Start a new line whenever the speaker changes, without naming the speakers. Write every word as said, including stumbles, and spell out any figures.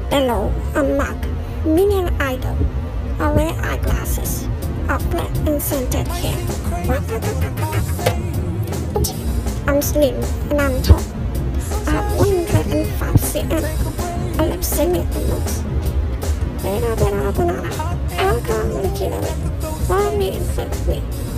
Hello, I'm Mark, Minion Idol. I wear eyeglasses, are black and scented hair. I'm slim and I'm tall. I have one hundred five centimeters. I lip singing the most. Welcome to Killer. Follow me and fix me.